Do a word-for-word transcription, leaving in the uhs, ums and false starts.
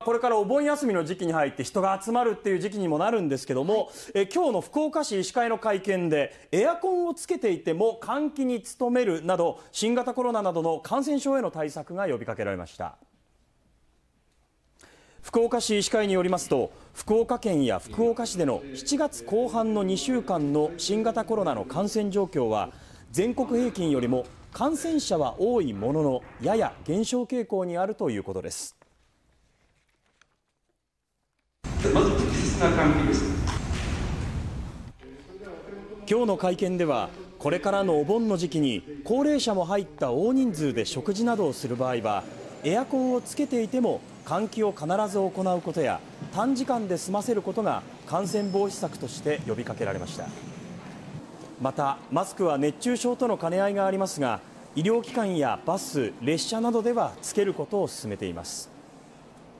これからお盆休みの時期に入って人が集まるっていう時期にもなるんですけども、え今日の福岡市医師会の会見でエアコンをつけていても換気に努めるなど新型コロナなどの感染症への対策が呼びかけられました。福岡市医師会によりますと、福岡県や福岡市でのしちがつこう半のにしゅうかんの新型コロナの感染状況は全国平均よりも感染者は多いもののやや減少傾向にあるということです。 まず適切な換気です。 今日の会見では、これからのお盆の時期に高齢者も入った大人数で食事などをする場合はエアコンをつけていても換気を必ず行うことや短時間で済ませることが感染防止策として呼びかけられました。またマスクは熱中症との兼ね合いがありますが、医療機関やバス、列車などではつけることを勧めています。